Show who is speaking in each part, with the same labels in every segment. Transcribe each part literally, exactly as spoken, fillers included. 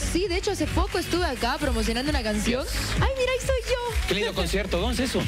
Speaker 1: Sí, de hecho hace poco estuve acá promocionando una canción. Ay, mira, ahí soy yo.
Speaker 2: Qué lindo concierto, ¿dónde es eso?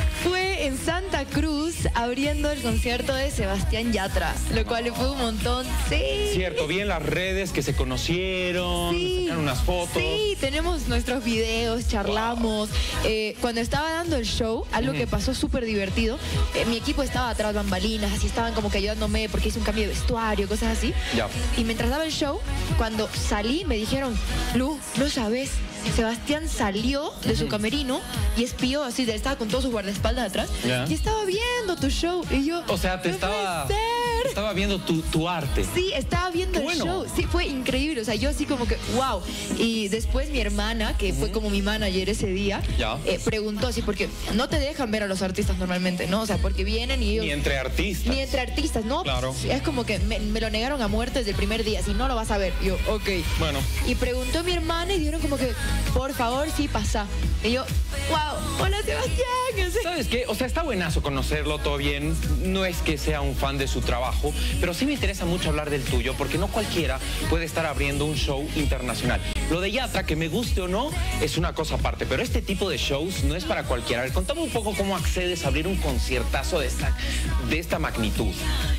Speaker 1: Fue en Santa Cruz abriendo el concierto de Sebastián Yatra, lo cual fue un montón. Sí.
Speaker 2: Cierto, vi en las redes que se conocieron,
Speaker 1: Sí.
Speaker 2: sacaron unas fotos.
Speaker 1: Sí, tenemos nuestros videos, charlamos. Wow. Eh, cuando estaba dando el show, algo uh-huh. que pasó súper divertido, eh, mi equipo estaba atrás bambalinas, así estaban como que ayudándome porque hice un cambio de vestuario, cosas así.
Speaker 2: Ya.
Speaker 1: Y mientras daba el show, cuando salí me dijeron, Lu, no sabes, Sebastián salió de su camerino y espió así, estaba con todos sus guardaespaldas atrás yeah. y estaba viendo tu show y yo,
Speaker 2: o sea, te
Speaker 1: no
Speaker 2: estaba estaba viendo tu, tu arte.
Speaker 1: Sí, estaba viendo
Speaker 2: bueno.
Speaker 1: el show, sí, fue increíble, o sea, yo así como que, wow. Y después mi hermana, que uh-huh. fue como mi manager ese día,
Speaker 2: yeah.
Speaker 1: eh, preguntó así, porque no te dejan ver a los artistas normalmente, ¿no? O sea, porque vienen y ellos...
Speaker 2: Ni entre artistas.
Speaker 1: Ni entre artistas, ¿no?
Speaker 2: Claro.
Speaker 1: Es como que me, me lo negaron a muerte desde el primer día, si no lo vas a ver. Y yo, ok.
Speaker 2: Bueno.
Speaker 1: Y preguntó a mi hermana y dijeron como que, por favor, sí, pasa. Y yo, wow, hola Sebastián.
Speaker 2: ¿Sabes qué? O sea, está buenazo conocerlo, todo bien. No es que sea un fan de su trabajo, pero sí me interesa mucho hablar del tuyo, porque no cualquiera puede estar abriendo un show internacional. Lo de Yatra, que me guste o no, es una cosa aparte, pero este tipo de shows no es para cualquiera. A ver, contame un poco cómo accedes a abrir un conciertazo de esta, de esta magnitud.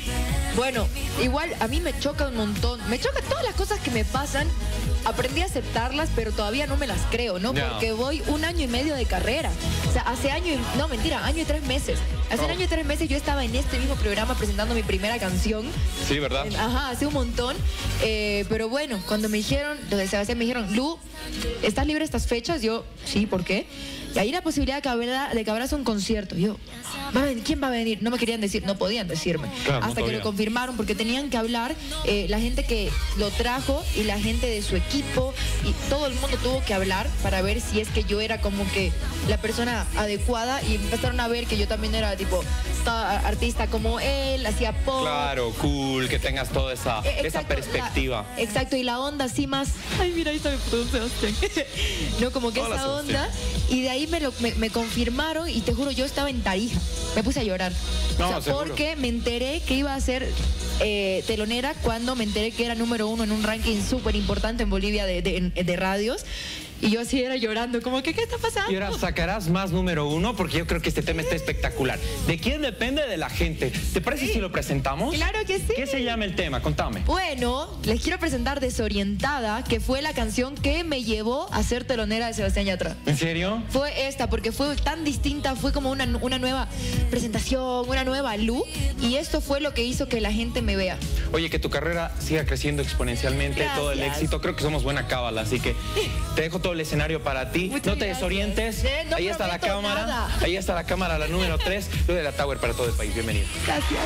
Speaker 1: Bueno, igual a mí me choca un montón. Me choca todas las cosas que me pasan. Aprendí a aceptarlas, pero todavía no me las creo, ¿no?
Speaker 2: Yeah.
Speaker 1: Porque voy un año y medio de carrera. O sea, hace año y... No, mentira, año y tres meses. Hace oh. un año y tres meses yo estaba en este mismo programa presentando mi primera canción.
Speaker 2: Sí, ¿verdad?
Speaker 1: Ajá, hace un montón. Eh, pero bueno, cuando me dijeron, los de Sebastián me dijeron, Lu, ¿estás libre estas fechas? Yo, sí, ¿por qué? Y hay la posibilidad de que, habrá, de que abras un concierto. Yo, ¿va a venir? ¿Quién va a venir? No me querían decir, no podían decirme.
Speaker 2: Claro,
Speaker 1: hasta
Speaker 2: no
Speaker 1: que lo confirmaron, porque tenían que hablar eh, la gente que lo trajo y la gente de su equipo, y todo el mundo tuvo que hablar para ver si es que yo era como que la persona adecuada, y empezaron a ver que yo también era tipo artista como él, hacía pop.
Speaker 2: Claro, cool, que tengas toda esa,
Speaker 1: exacto,
Speaker 2: esa perspectiva.
Speaker 1: La, exacto, y la onda así más, ay mira, ahí está mi productor Sebastián. No, como que
Speaker 2: Hola,
Speaker 1: esa onda,
Speaker 2: Sebastián.
Speaker 1: Y de ahí me, lo, me, me confirmaron, y te juro, yo estaba en Tarija, me puse a llorar.
Speaker 2: No,
Speaker 1: o sea,
Speaker 2: seguro.
Speaker 1: porque me enteré que iba a ser eh, telonera cuando me enteré que era número uno en un ranking súper importante en Bolivia de, de, de radios. Y yo así era llorando, como que, ¿qué está pasando?
Speaker 2: Y ahora sacarás más número uno, porque yo creo que este tema está espectacular. ¿De quién depende? De la gente. ¿Te parece sí. si lo presentamos?
Speaker 1: Claro que sí.
Speaker 2: ¿Qué se llama el tema? Contame.
Speaker 1: Bueno, les quiero presentar Desorientada, que fue la canción que me llevó a ser telonera de Sebastián Yatra.
Speaker 2: ¿En serio?
Speaker 1: Fue esta, porque fue tan distinta, fue como una, una nueva presentación, una nueva luz, y esto fue lo que hizo que la gente me vea.
Speaker 2: Oye, que tu carrera siga creciendo exponencialmente,
Speaker 1: Gracias.
Speaker 2: Todo el éxito. Creo que somos buena cábala, así que te dejo todo el escenario para ti.
Speaker 1: Muchas
Speaker 2: no te
Speaker 1: gracias.
Speaker 2: desorientes.
Speaker 1: Eh, no
Speaker 2: ahí está la cámara.
Speaker 1: Nada.
Speaker 2: Ahí está la cámara, la número tres. Lo de la Tower para todo el país. Bienvenido.
Speaker 1: Gracias.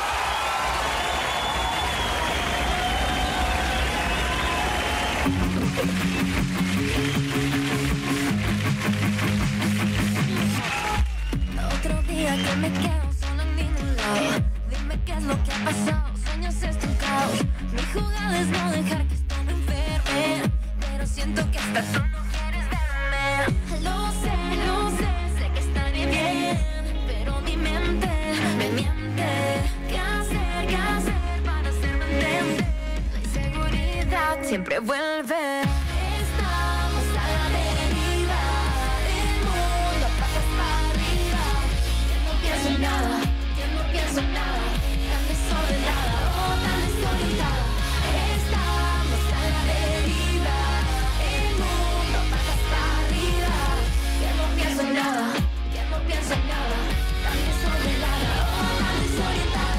Speaker 3: Otro día que me quedo solo en ningún lado. Dime qué es lo que ha pasado. Sueños estancados. Mi jugada es no dejar que esto me enferme, pero siento que hasta tú no quieres verme. Lo sé, lo sé, sé que estaré bien, pero mi mente me miente. ¿Qué hacer, qué hacer para hacerme entender? La inseguridad siempre vuelve. Estamos a la deriva, el mundo patas para arriba. Que no pienso en nada, que no pienso en nada, tan desordenada, oh, tan desorientada. Estamos a la deriva, el mundo patas para arriba. Que no pienso en nada, que no pienso en nada, tan desordenada, oh, tan desorientada.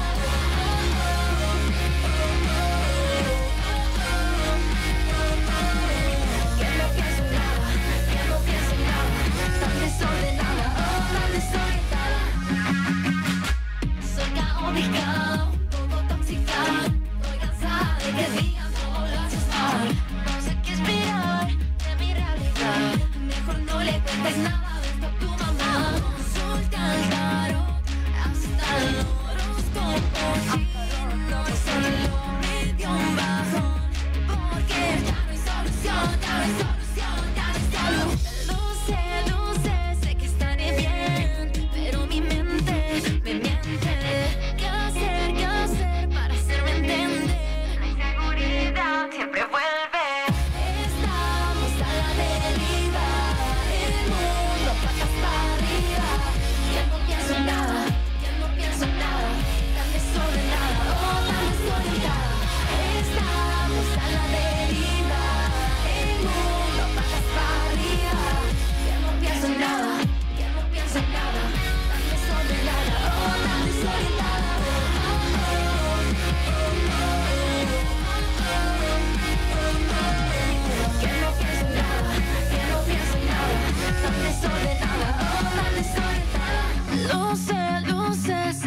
Speaker 3: Que no pienso en nada, que no pienso en nada, tan desordenada, oh, tan desorientada. Soy caótica, un poco tóxica, estoy cansada de que digan no lo haces mal. No sé qué esperar de mi realidad, mejor no le cuentes nada de esto a tu mamá. Consulta al tarot, hasta el horóscopo chino, y solo me dio un bajón, porque ya no hay solución, ya no hay solución, ya no hay solución. Lo sé, lo sé, sé que estaré bien, pero mi mente me miente. ¿Qué hacer, qué hacer para hacerme entender? La inseguridad siempre vuelve. Está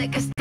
Speaker 3: sé que estás